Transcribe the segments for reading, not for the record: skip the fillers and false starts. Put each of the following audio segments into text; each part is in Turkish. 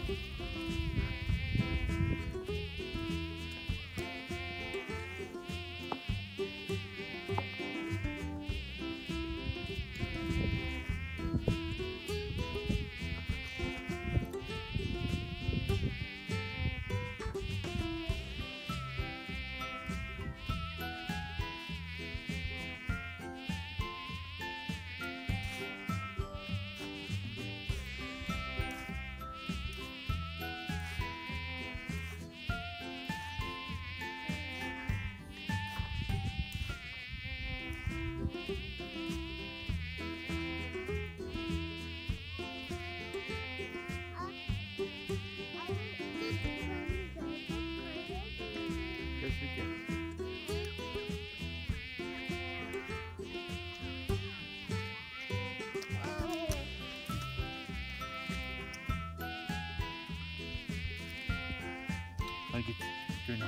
Hadi git. Oyna.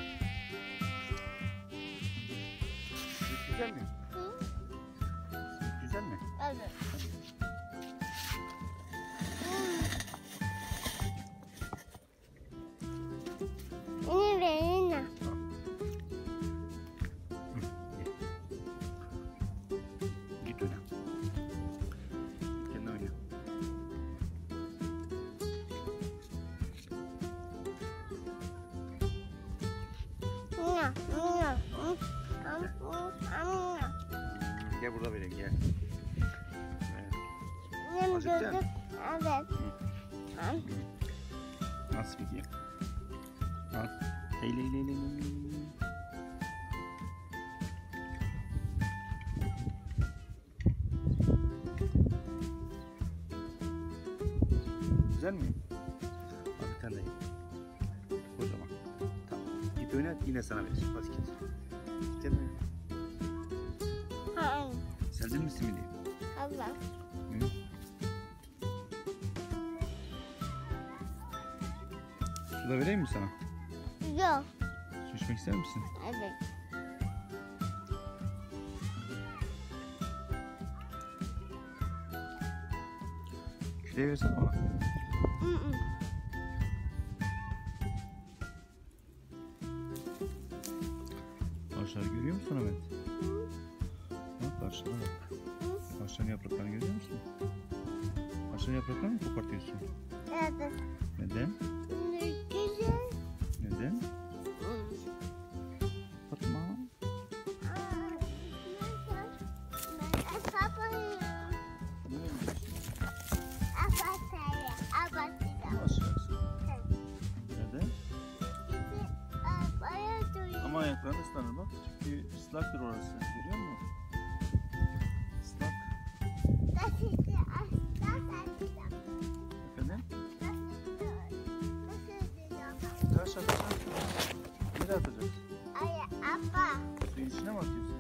Güzel mi? Hı? Güzel mi? Evet. Yine ver yine. Git oyna. Kendin oyna. Gel burada vereyim gel. Yine Acıktın? gördük. Evet. Nasıl gidiyor? Al. Eyle. Güzel mi? Al bir tane de ye. Kocaman. Tamam. Git oyna yine sana verir. Hadi git. Gel oyna. Hayır. Sevdin mi simidi? Allah. Hı? Su da vereyim mi sana? Yok. Su içmek ister misin? Evet. Küreği versene bana. Hı. Ağaçları görüyor musun Ahmet? Bak karşıda bak. Ağaçların yapraklarını görüyor musun? Ağaçların yapraklarını mı kopartıyorsun? Evet. Neden? Güzel. Neden? Kopartma. Aşağısı. Neden? Ama ayakların ıslanır bak. Çünkü ıslaktır orası. Görüyor musun? Islak. Efendim? Taş atacağız. Nereye atacağız? Suyun içine mi atıyorsun?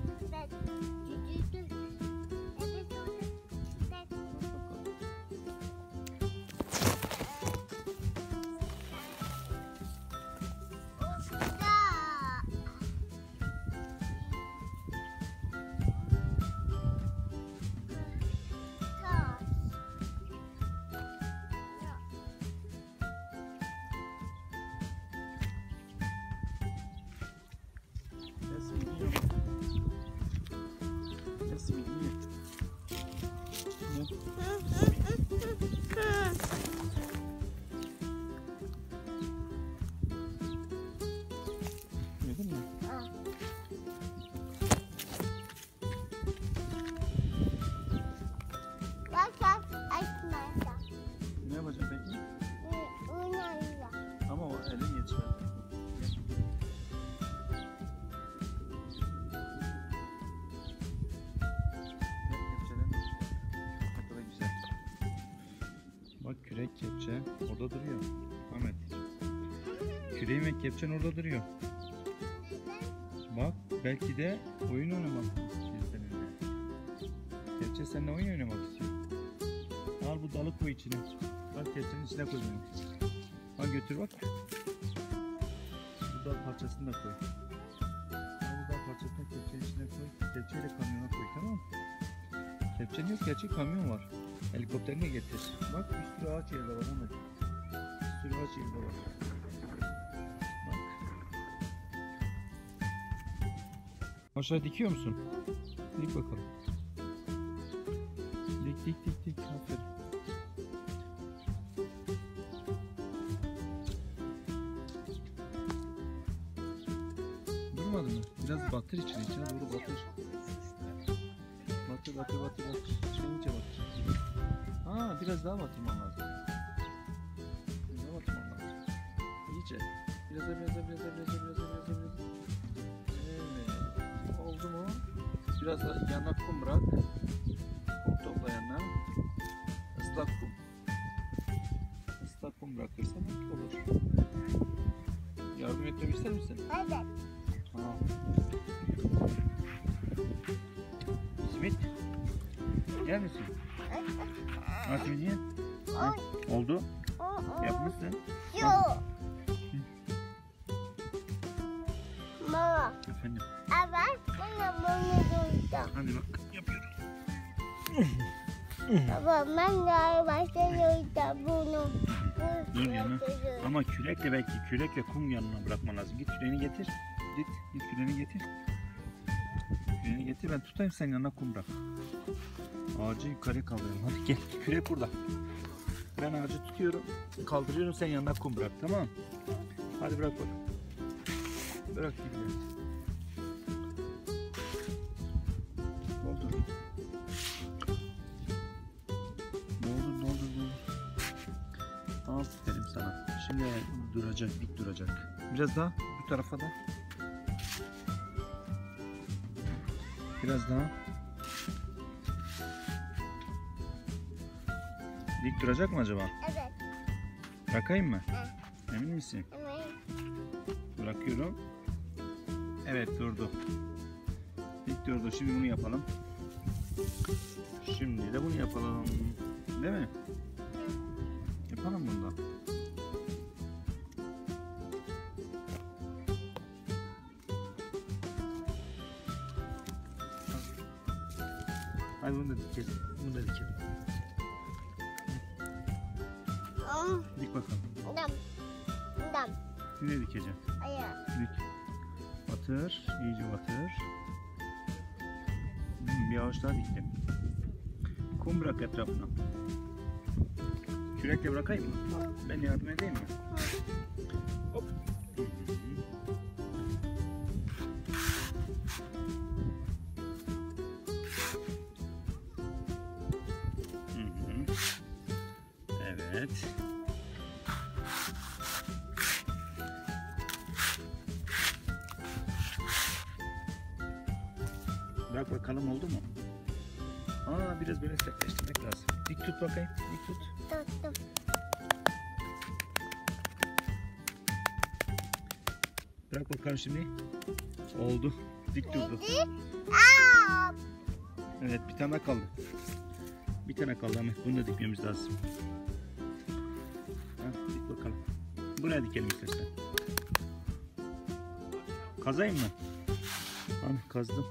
Yedin mi? Ne yapacaksın peki? Ama o elin yetişmez. Ne kadar güzel. Bak kürek kepçe orada duruyor. Ahmet. Küreğin ve kepçen orada duruyor. Bak belki de oyun oynamak istiyor seninle. Kepçe seninle oyun oynamak istiyor. Al bu dalı koy içine. Bak kepçenin içine koy bunu. Al götür bak. Bu dal parçasını da koy. Al bu dal parçasını kepçenin içine koy. Kepçeyle kamyona koy, tamam mı? Kepçen yok, gerçek kamyon var. Helikopterini getir. Bak bir sürü ağaç yerde var Ahmet. Bir sürü ağaç şekilde bak. Bak. Aşağı dikiyor musun? Dik bakalım. Dik. Aferin. Durmadı mı? Biraz batır içine doğru batır. Batır. İçine iyice batır. Ha, biraz daha batırman lazım. İyice. Biraz. Evet. Oldu mu? Biraz da yana kum bırak. Kum topla yanına. Islak kum bırakırsan olur. Yardım etmemi ister misin? Evet. Tamam. Simit. Yer misin? Nasıl diye? Oldu. Yapmışsın. Yok. Mama. Efendim. Evet. Bunu duydum. Hadi bak yapıyoruz. Baba ben de başlayacağım bunu. Dur yana. Ama kürekle belki kürekle kum yanına bırakman lazım. Git küreğini getir. Git küreğini getir. Küreğini getir, ben tutayım, sen yanına kum bırak. Ağacı yukarı kaldırıyorum. Hadi gel, kürek burada. Ben ağacı tutuyorum, kaldırıyorum, sen yanına kum bırak, tamam mı? Hadi bırak bakalım. Bırak gidelim. Doldur. Aferin sana. Şimdi duracak, dik duracak. Biraz daha bu tarafa da. Biraz daha. Dik duracak mı acaba? Evet. Bırakayım mı? Emin misin? Evet. Bırakıyorum. Evet, durdu. Dik durdu. Şimdi bunu yapalım. Şimdi de bunu yapalım. Değil mi? Yapalım bunu da. Hadi bunu da dikelim. Dik bakalım. Dam. Ne dikeceğim? Ayağı. Dik. Batır. İyice batır. Bir ağaç daha diktim. Kum bırak etrafına. Kürekle bırakayım mı? Ben yardım edeyim mi? Hop. Evet. Bak bakalım oldu mu? Biraz böyle sertleştirmek lazım. Dik tut bakayım. Dik tut. Tuttum. Bırak bakalım şimdi. Oldu. Dik durdu. Aa! Evet, bir tane kaldı. Bir tane kaldı ama bunu da dikmemiz lazım. Dik bakalım. Buraya dikelim istersen. Kazayım mı? Kazdım.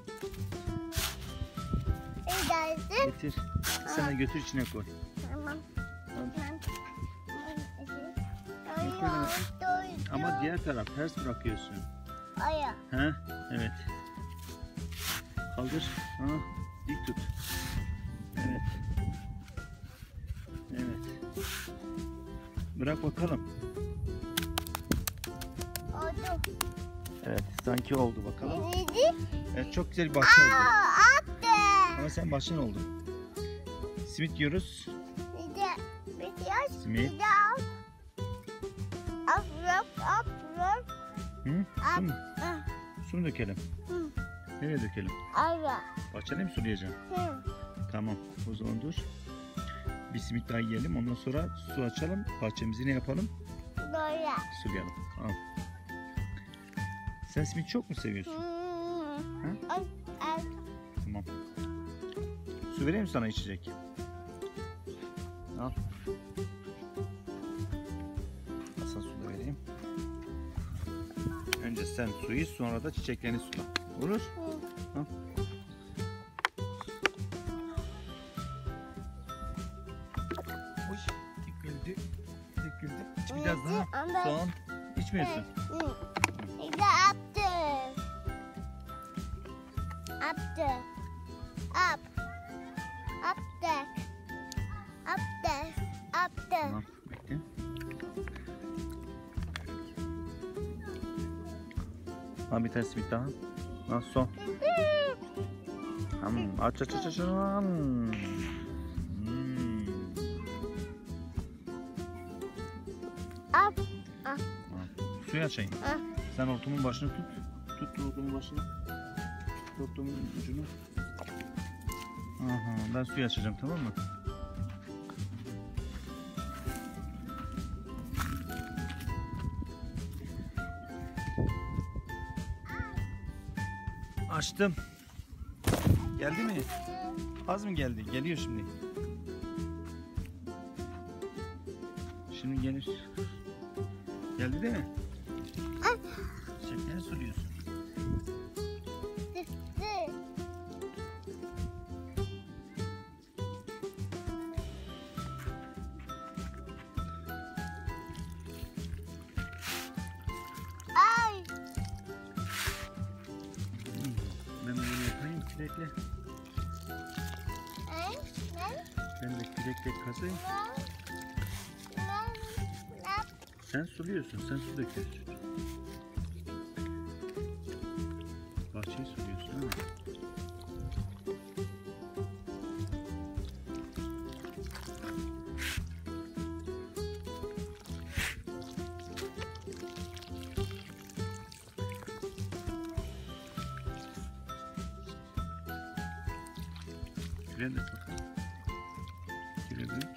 Getir. Sen de götür, içine koy. Tamam. Ama diğer taraf ters bırakıyorsun. Ayağı. Evet. Kaldır. Dik tut. Evet. Bırak bakalım. Oldu. Evet, sanki oldu bakalım. Neydi? Evet, çok güzel bir bahçe oldu. Attı. Ama sen bahçen oldun. Simit yiyoruz. Bir de bitiyor. Simit. Bir de al. Afrop. Su mu? Su mu dökelim? Nereye dökelim? Ayağı. Bahçede mi sulayacağım? Tamam, o zaman dur. Bir simit daha yiyelim, ondan sonra su açalım. Bahçemizi ne yapalım? Böyle. Sulayalım. Tamam. Sen simit çok mu seviyorsun? Tamam. Su vereyim sana içecek. Al. Sana su da vereyim. Önce sen suyu, sonra da çiçeklerini sula. Olur? Al. Döküldü. İç biraz daha. Son. İçmiyorsun. Bir de attım. Attım. Up. Attım. Attım. Attım. Tamam. Bekle. Al bir tane simit daha. Al son. Aç aç aç aç. Up. Suyu açayım. Sen hortumun başını tut. Tut hortumun başını. Tut hortumun ucunu. Aha, ben suyu açacağım, tamam mı? Açtım. Geldi mi? Az mı geldi? Geliyor şimdi. Şimdi gelir. Geldi değil mi? Şekeri suluyorsun. Ay. Ben de bunu yapayım kürekle. Ne? Ben de kürekle kazayım. Sen suluyorsun, sen su döküyorsun. Bahçeyi suluyorsun ama. Küre de bakalım. Küre büyük.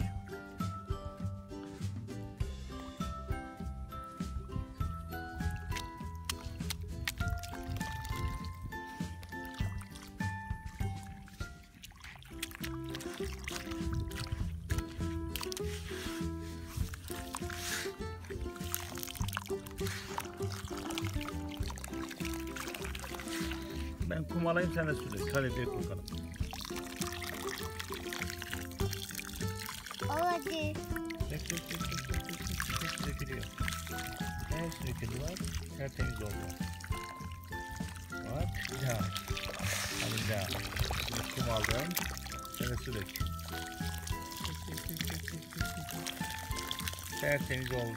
Ben kum alayım, sen de su dök. Hadi dök bakalım. Oldu. Hepsi dökülüyor. Hepsi döküldü bak. Tertemiz oldu. Bak. Bir daha. Hadi bir daha. Şimdi kum aldım. Sen de su dök. Tertemiz oldu.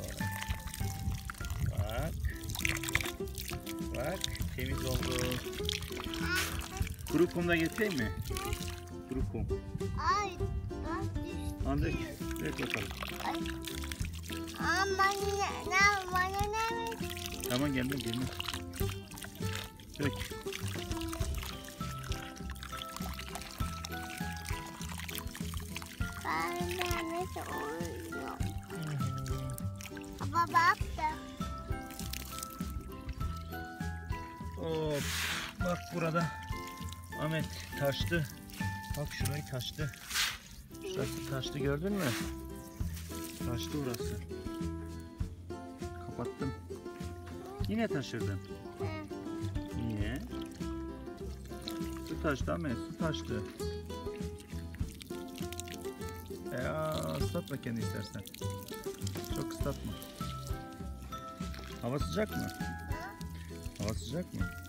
Bak. Bak. Temiz oldu. Kuru kum da getireyim mi? Kuru kum. Ay. Al dök. Dök bakalım. Ama ne? Tamam geldim. Dök. Ben nasıl oluyor? Baba baktı. Hop. Bak burada Ahmet taştı. Bak şurayı taştı. Şurası taştı, gördün mü? Taştı burası. Kapattım. Yine taşırdın. Niye? Su taştı Ahmet, su taştı. Islatma kendini istersen. Çok ıslatma. Hava sıcak mı? Hava sıcak mı?